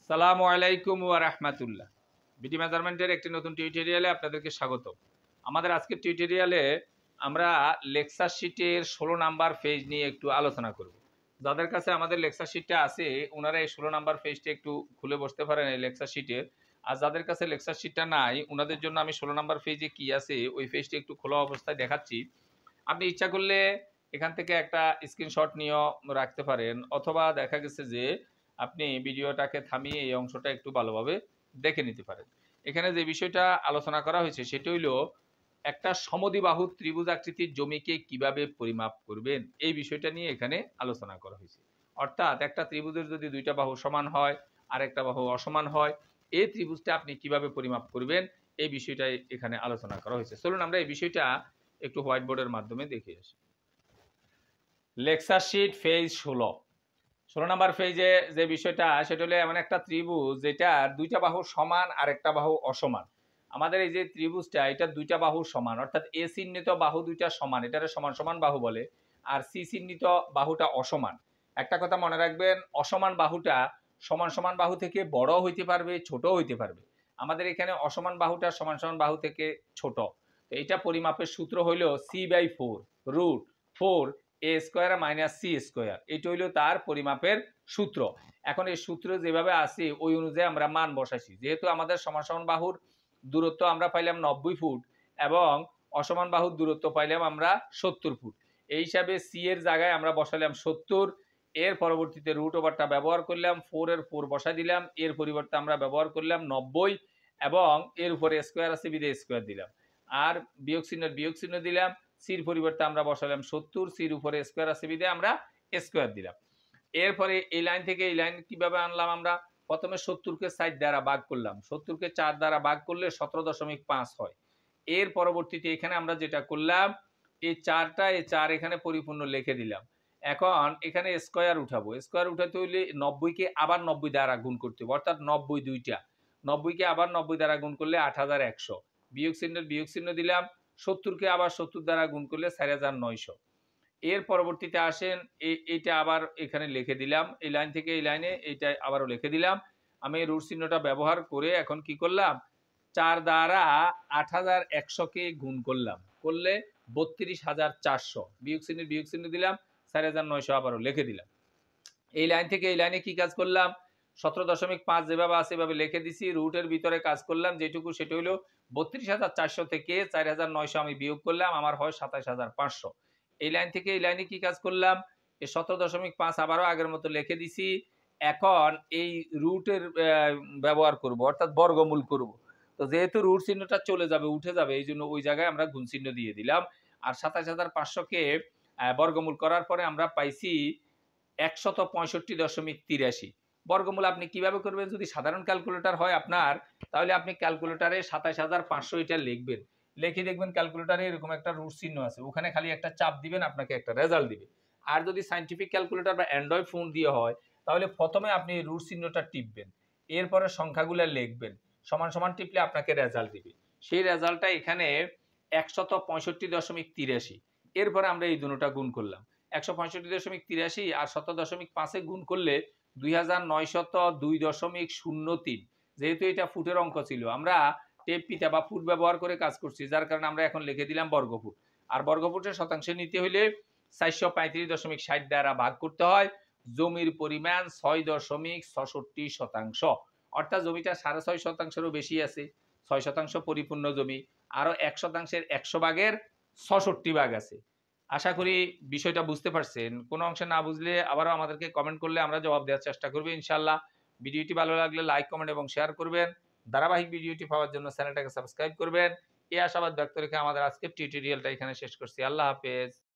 সালামু আলাইকুম ওয়া রাহমাতুল্লাহ। বিডি মেজারমেন্টের একটি নতুন টিউটোরিয়ালে আপনাদেরকে স্বাগত। আমাদের আজকের টিউটোরিয়ালে আমরা লেকচার শিটের 16 নাম্বার পেজ নিয়ে একটু আলোচনা করব। যাদের কাছে আমাদের লেকচার শিটটা আছে ওনারা এই 16 নাম্বার পেজটা একটু খুলে বসতে পারেন এই লেকচার শিটের। আর যাদের কাছে লেকচার শিটটা নাই ওনাদের জন্য আমি 16 নাম্বার পেজে কি আছে ওই পেজটা একটু খোলা অবস্থায় দেখাচ্ছি। আপনি ইচ্ছা করলে এখান থেকে একটা স্ক্রিনশট নিয়েও রাখতে পারেন, অথবা দেখা গেছে যে আপনি ভিডিওটাকে থামিয়ে এই অংশটা একটু ভালোভাবে দেখে নিতে পারেন। এখানে যে বিষয়টা আলোচনা করা হয়েছে সেটা হইল একটা সমদ্বিবাহু ত্রিভুজ আকৃতির জমিকে কিভাবে পরিমাপ করবেন, এই বিষয়টা নিয়ে এখানে আলোচনা করা হয়েছে। অর্থাৎ একটা ত্রিভুজের যদি দুইটা বাহু সমান হয় আর একটা বাহু অসমান হয়, এই ত্রিভুজটা আপনি কিভাবে পরিমাপ করবেন এই বিষয়টাই এখানে আলোচনা করা হয়েছে। চলুন আমরা এই বিষয়টা একটু হোয়াইট বোর্ডের মাধ্যমে দেখে আসি। লেকচার শিট পেজ 16 নাম্বার পেজে যে বিষয়টা সেটা হলো এমন একটা ত্রিভুজ যেটা দুইটা বাহু সমান আর একটা বাহু অসমান। আমাদের এই যে ত্রিভুজটা এটা দুইটা বাহু সমান, অর্থাৎ এ চিহ্নিত বাহু দুইটা সমান, এটারে সমান সমান বাহু বলে। আর সি চিহ্নিত বাহুটা অসমান। একটা কথা মনে রাখবেন, অসমান বাহুটা সমান সমান বাহু থেকে বড় হইতে পারবে, ছোট হইতে পারবে। আমাদের এখানে অসমান বাহুটা সমান সমান বাহু থেকে ছোট। তো এটা পরিমাপের সূত্র হইল c/4 root 4 a square minus C square. এটা হইল তার পরিমাপের সূত্র। এখন এই সূত্র যেভাবে আছে ওই অনুযায়ী আমরা মান বসাইছি। যেহেতু আমাদের সমান সমান বাহুর দূরত্ব আমরা পাইলাম 90 ফুট এবং অসমান বাহুর দূরত্ব পাইলাম আমরা 70 ফুট, এই হিসাবে সি এর জায়গায় আমরা বসালাম 70। এর পরবর্তীতে রুট ওভারটা ব্যবহার করলাম, 4 এর 4 বসাই দিলাম, এর পরিবর্তে আমরা ব্যবহার করলাম 90 এবং এর উপরে স্কোয়ার আছে বিদে স্কোয়ার দিলাম, আর বিয়োগ চিহ্ন দিলাম। সির পরিবর্তে আমরা বসালাম 70, সির উপরে স্কোয়ার আছে বিদে আমরা স্কোয়ার দিলাম। এরপরে এই লাইন থেকে এই লাইন কিভাবে আনলাম, আমরা প্রথমে 70কে 4 দ্বারা ভাগ করলাম, 70কে 4 দ্বারা ভাগ করলে 17.5 হয়। এর পরবর্তীতে এখানে আমরা যেটা করলাম, এই 4টা এই 4 এখানে পরিপূর্ণ লিখে দিলাম। এখন এখানে স্কোয়ার উঠাবো, স্কোয়ার উঠাতে হইলে 90কে আবার 90 দ্বারা গুণ করতে হবে, অর্থাৎ 90 দুইটা, 90কে আবার 90 দ্বারা গুণ করলে 8100, বিয়োগ চিহ্ন দিলাম। 70কে আবার 70 দ্বারা গুণ করলে 4900। এর পরবর্তীতে আসেন এইটা আবার এখানে লিখে দিলাম, এই লাইন থেকে এই লাইনে এইটা আবারও লিখে দিলাম। আমি রুট চিহ্নটা ব্যবহার করে এখন কি করলাম, 4 দ্বারা 8100কে গুণ করলাম, করলে 32400, বিয়োগ চিহ্ন দিলাম, 4900 আবারও লিখে দিলাম। এই লাইন থেকে এই লাইনে কি কাজ করলাম, 17.5 যেভাবে আছে এভাবে লিখে দিছি, রুটের ভিতরে কাজ করলাম যেটুকু সেটা হলো 32400 থেকে 4900 আমি বিয়োগ করলাম, আমার হয় 27500। এই লাইন থেকে এই লাইনে কি কাজ করলাম, এই 17.5 আবারও আগের মতো লিখে দিছি। এখন এই রুটের ব্যবহার করব, অর্থাৎ বর্গমূল করব। তো যেহেতু রুট চিহ্নটা চলে যাবে, উঠে যাবে, এই জন্য ওই জায়গায় আমরা গুণ চিহ্ন দিয়ে দিলাম। আর 27500কে বর্গমূল করার পরে আমরা পাইছি 165.83। বর্গমূল আপনি কিভাবে করবেন, যদি সাধারণ ক্যালকুলেটর হয় আপনার, তাহলে আপনি ক্যালকুলেটরে 27500 এটা লিখবেন, লিখে দেখবেন ক্যালকুলেটরে এরকম একটা রুট চিহ্ন আছে, ওখানে খালি একটা চাপ দিবেন, আপনাকে একটা রেজাল্ট দিবে। আর যদি সায়েন্টিফিক ক্যালকুলেটর বা অ্যান্ড্রয়েড ফোন দিয়ে হয়, তাহলে প্রথমে আপনি রুট চিহ্নটা টিপবেন, এরপরে সংখ্যাগুলো লিখবেন, সমান সমান টিপলে আপনাকে রেজাল্ট দিবে। সেই রেজাল্টটা এখানে 165.83। এরপরে আমরা এই দুটোটা গুণ করলাম, 165.83 আর 17.5 গুণ করলে 2902.03। যেহেতু এটা ফুটের অঙ্ক ছিল, আমরা টেপ পিতা বা ফুট ব্যবহার করে কাজ করছি, যার কারণে আমরা এখন লিখে দিলাম বর্গফুট। আর বর্গফুটের শতাংশে নিতে হইলে 435.60 দ্বারা ভাগ করতে হয়। জমির পরিমাণ 6.66%, অর্থাৎ জমিটা 6.5%-এরও বেশি আছে, 6% পরিপূর্ণ জমি, আরো 1%-এর 100 ভাগের 66 ভাগ আছে। আশা করি বিষয়টা বুঝতে পারছেন। কোনো অংশে না বুঝলে আবারও আমাদেরকে কমেন্ট করলে আমরা জবাব দেওয়ার চেষ্টা করব ইনশাআল্লাহ। ভিডিওটি ভালো লাগলে লাইক, কমেন্ট এবং শেয়ার করবেন। ধারাবাহিক ভিডিওটি পাওয়ার জন্য চ্যানেলটাকে সাবস্ক্রাইব করবেন। এই আশাবাদ ব্যক্ত রেখে আমাদের আজকের টিউটোরিয়ালটা এখানে শেষ করছি। আল্লাহ হাফেজ।